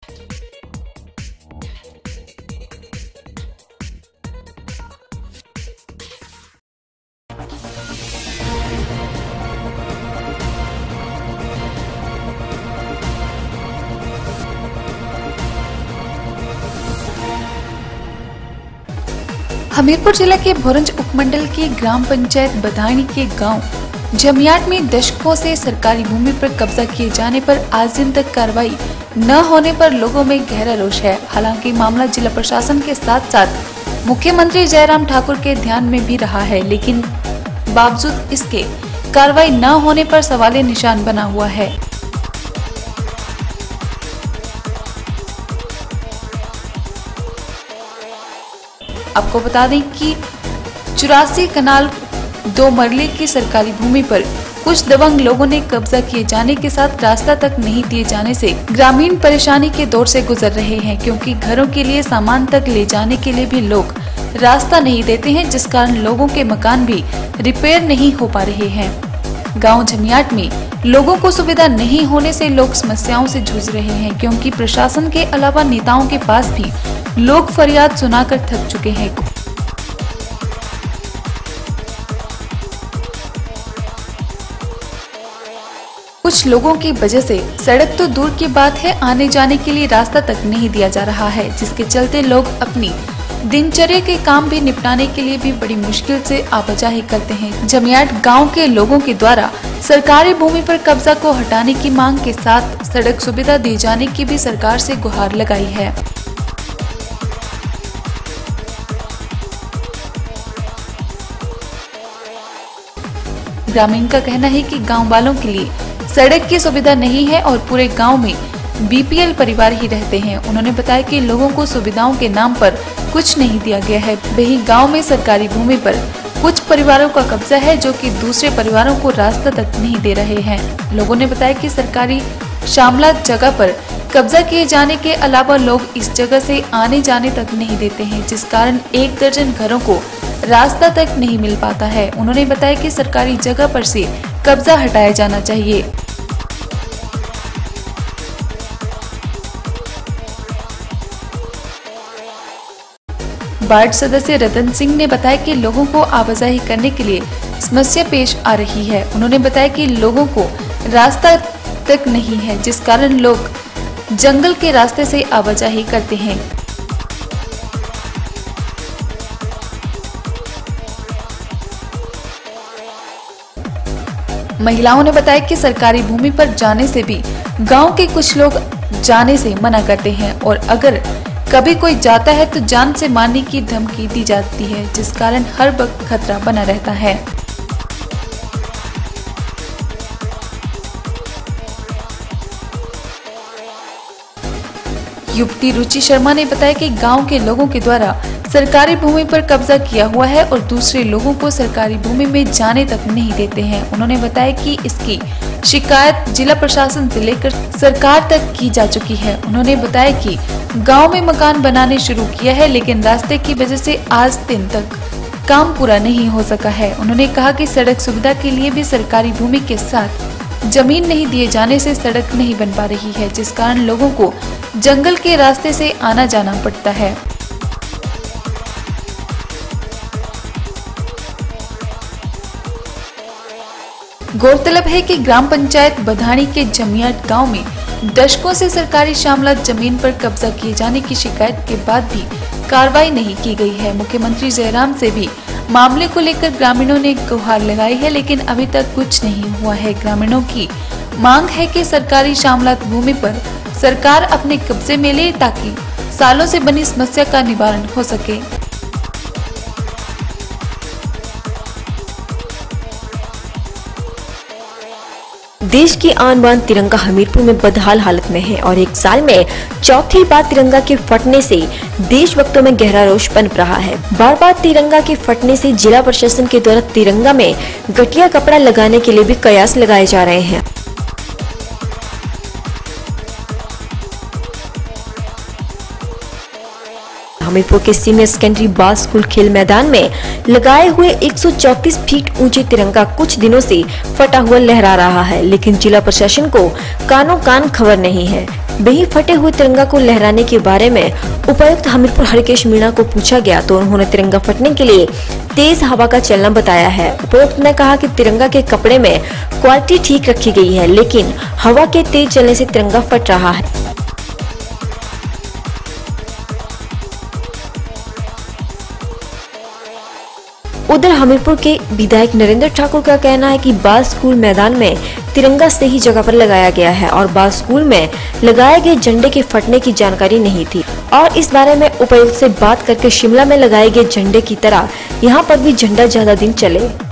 हमीरपुर जिला के भोरंज उपमंडल के ग्राम पंचायत बधानी के गांव जमियाट में दशकों से सरकारी भूमि पर कब्जा किए जाने पर आज दिन तक कार्रवाई न होने पर लोगों में गहरा रोष है। हालांकि मामला जिला प्रशासन के साथ साथ मुख्यमंत्री जयराम ठाकुर के ध्यान में भी रहा है, लेकिन बावजूद इसके कार्रवाई न होने पर सवालिया निशान बना हुआ है। आपको बता दें कि 84 कनाल 2 मरले की सरकारी भूमि पर कुछ दबंग लोगों ने कब्जा किए जाने के साथ रास्ता तक नहीं दिए जाने से ग्रामीण परेशानी के दौर से गुजर रहे हैं, क्योंकि घरों के लिए सामान तक ले जाने के लिए भी लोग रास्ता नहीं देते हैं, जिस कारण लोगों के मकान भी रिपेयर नहीं हो पा रहे हैं। गांव जमियाट में लोगों को सुविधा नहीं होने से लोग समस्याओं से जूझ रहे हैं, क्योंकि प्रशासन के अलावा नेताओं के पास भी लोग फरियाद सुनाकर थक चुके हैं। कुछ लोगों की वजह से सड़क तो दूर की बात है, आने जाने के लिए रास्ता तक नहीं दिया जा रहा है, जिसके चलते लोग अपनी दिनचर्या के काम भी निपटाने के लिए भी बड़ी मुश्किल से आवाजाही करते हैं। जमियाट गांव के लोगों के द्वारा सरकारी भूमि पर कब्जा को हटाने की मांग के साथ सड़क सुविधा दिए जाने की भी सरकार से गुहार लगाई है। ग्रामीण का कहना है कि गांव वालों के लिए सड़क की सुविधा नहीं है और पूरे गांव में बीपीएल परिवार ही रहते हैं। उन्होंने बताया कि लोगों को सुविधाओं के नाम पर कुछ नहीं दिया गया है। वहीं गांव में सरकारी भूमि पर कुछ परिवारों का कब्जा है, जो कि दूसरे परिवारों को रास्ता तक नहीं दे रहे हैं। लोगों ने बताया कि सरकारी शामला जगह पर कब्जा किए जाने के अलावा लोग इस जगह से आने जाने तक नहीं देते हैं, जिस कारण 1 दर्जन घरों को रास्ता तक नहीं मिल पाता है। उन्होंने बताया कि सरकारी जगह पर से कब्जा हटाया जाना चाहिए। वार्ड सदस्य रतन सिंह ने बताया कि लोगों को आवाजाही करने के लिए समस्या पेश आ रही है। उन्होंने बताया कि लोगों को रास्ता तक नहीं है, जिस कारण लोग जंगल के रास्ते से आवाजाही करते हैं। महिलाओं ने बताया कि सरकारी भूमि पर जाने से भी गांव के कुछ लोग जाने से मना करते हैं और अगर कभी कोई जाता है तो जान से मारने की धमकी दी जाती है, जिस कारण हर वक्त खतरा बना रहता है। युवती रुचि शर्मा ने बताया कि गांव के लोगों के द्वारा सरकारी भूमि पर कब्जा किया हुआ है और दूसरे लोगों को सरकारी भूमि में जाने तक नहीं देते हैं। उन्होंने बताया कि इसकी शिकायत जिला प्रशासन से लेकर सरकार तक की जा चुकी है। उन्होंने बताया कि गांव में मकान बनाने शुरू किया है, लेकिन रास्ते की वजह से आज दिन तक काम पूरा नहीं हो सका है। उन्होंने कहा कि सड़क सुविधा के लिए भी सरकारी भूमि के साथ जमीन नहीं दिए जाने से सड़क नहीं बन पा रही है, जिस कारण लोगों को जंगल के रास्ते से आना जाना पड़ता है। गौरतलब है कि ग्राम पंचायत बधानी के जमियाट गांव में दशकों से सरकारी शामला जमीन पर कब्जा किए जाने की शिकायत के बाद भी कार्रवाई नहीं की गई है। मुख्यमंत्री जयराम से भी मामले को लेकर ग्रामीणों ने गुहार लगाई है, लेकिन अभी तक कुछ नहीं हुआ है। ग्रामीणों की मांग है कि सरकारी शामलात भूमि पर सरकार अपने कब्जे में ले, ताकि सालों से बनी समस्या का निवारण हो सके। देश की आन बान तिरंगा हमीरपुर में बदहाल हालत में है और 1 साल में चौथी बार तिरंगा के फटने से देशभक्तों में गहरा रोष पनप रहा है। बार बार तिरंगा के फटने से जिला प्रशासन के द्वारा तिरंगा में घटिया कपड़ा लगाने के लिए भी कयास लगाए जा रहे हैं। हमीरपुर के सीनियर सेकेंडरी बॉयज स्कूल खेल मैदान में लगाए हुए 134 फीट ऊंचे तिरंगा कुछ दिनों से फटा हुआ लहरा रहा है, लेकिन जिला प्रशासन को कानो कान खबर नहीं है। वहीं फटे हुए तिरंगा को लहराने के बारे में उपायुक्त हमीरपुर हरकेश मीणा को पूछा गया तो उन्होंने तिरंगा फटने के लिए तेज हवा का चलना बताया है। उपायुक्त ने कहा कि तिरंगा के कपड़े में क्वालिटी ठीक रखी गई है, लेकिन हवा के तेज चलने से तिरंगा फट रहा है। उधर हमीरपुर के विधायक नरेंद्र ठाकुर का कहना है कि बाल स्कूल मैदान में तिरंगा सही जगह पर लगाया गया है और बाल स्कूल में लगाए गए झंडे के फटने की जानकारी नहीं थी और इस बारे में उपायुक्त से बात करके शिमला में लगाए गए झंडे की तरह यहां पर भी झंडा ज्यादा दिन चले।